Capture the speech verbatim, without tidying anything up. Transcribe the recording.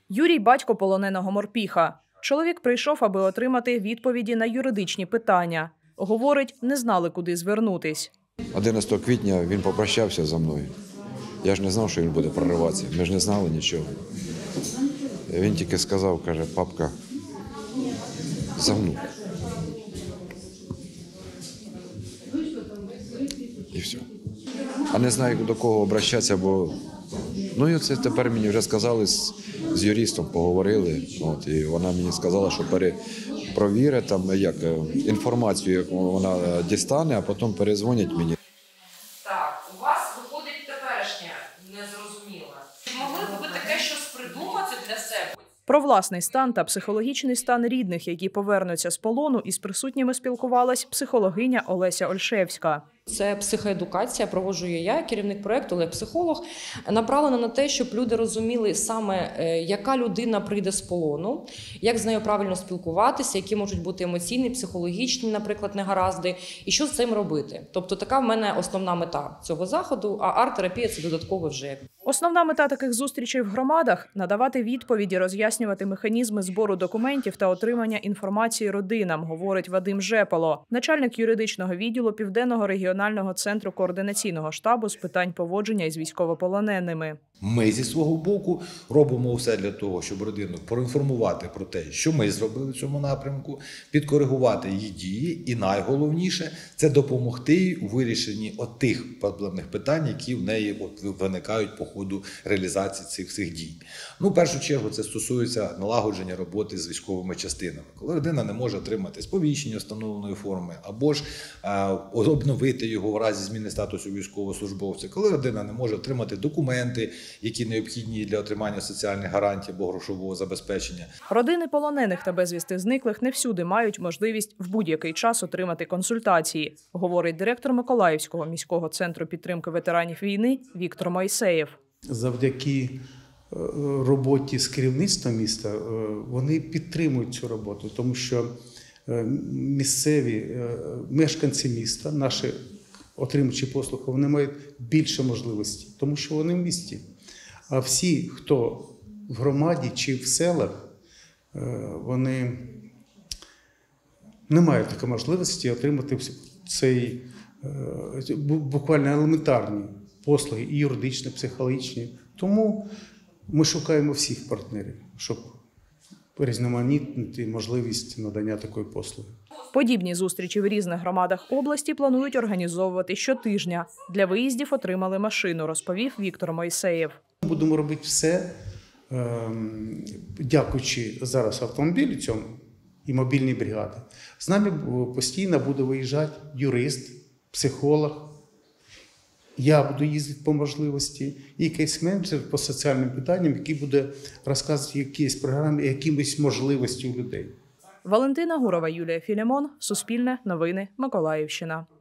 Юрій – батько полоненого морпіха. Чоловік прийшов, аби отримати відповіді на юридичні питання. Говорить, не знали, куди звернутись. одинадцятого квітня він попрощався зі мною. Я ж не знав, що він буде прориватися. Ми ж не знали нічого. Він тільки сказав, каже, папка, за мною. І все. А не знаю, до кого обращатися, бо ну і це тепер мені вже сказали, з, з юристом поговорили. От, і вона мені сказала, що перепровірить там, як, інформацію, яку вона дістане, а потім перезвонять мені. Так, у вас виходить теперішня незрозуміла. Могли б ви таке щось придумати для себе? Про власний стан та психологічний стан рідних, які повернуться з полону, із присутніми спілкувалась психологиня Олеся Ольшевська. Це психоедукація, проводжу її я, керівник проєкту, але психолог, направлена на те, щоб люди розуміли саме, яка людина прийде з полону, як з нею правильно спілкуватися, які можуть бути емоційні, психологічні, наприклад, негаразди, і що з цим робити. Тобто така в мене основна мета цього заходу, а арт-терапія – це додатково вже. Основна мета таких зустрічей в громадах – надавати відповіді, роз'яснювати механізми збору документів та отримання інформації родинам, говорить Вадим Жепало, начальник юридичного відділу Південного регіонального центру координаційного штабу з питань поводження із військовополоненими. Ми зі свого боку робимо все для того, щоб родину проінформувати про те, що ми зробили в цьому напрямку, підкоригувати її дії і найголовніше – це допомогти їй у вирішенні от тих проблемних питань, які в неї от виникають по ходу реалізації цих всіх дій. Ну, в першу чергу, це стосується налагодження роботи з військовими частинами. Коли людина не може отримати сповіщення встановленої форми або ж а, обновити його в разі зміни статусу військовослужбовця, коли людина не може отримати документи, які необхідні для отримання соціальних гарантій або грошового забезпечення. Родини полонених та безвісти зниклих не всюди мають можливість в будь-який час отримати консультації, говорить директор Миколаївського міського центру підтримки ветеранів війни Віктор Мойсеєв. Завдяки роботі з керівництвом міста вони підтримують цю роботу, тому що місцеві мешканці міста, наші отримувачі послуг, вони мають більше можливостей, тому що вони в місті. А всі, хто в громаді чи в селах, вони не мають такої можливості отримати цей буквально елементарні послуги, і юридичні, психологічні. Тому ми шукаємо всіх партнерів, щоб різноманітнити можливість надання такої послуги. Подібні зустрічі в різних громадах області планують організовувати щотижня. Для виїздів отримали машину, розповів Віктор Мойсеєв. Будемо робити все, дякуючи зараз автомобілю цьому і мобільній бригаді. З нами постійно буде виїжджати юрист, психолог. Я буду їздити по можливості, і кейс-менеджер по соціальним питанням, який буде розказувати якісь програми, якимось можливості у людей. Валентина Гурова, Юлія Філімон, Суспільне, Новини, Миколаївщина.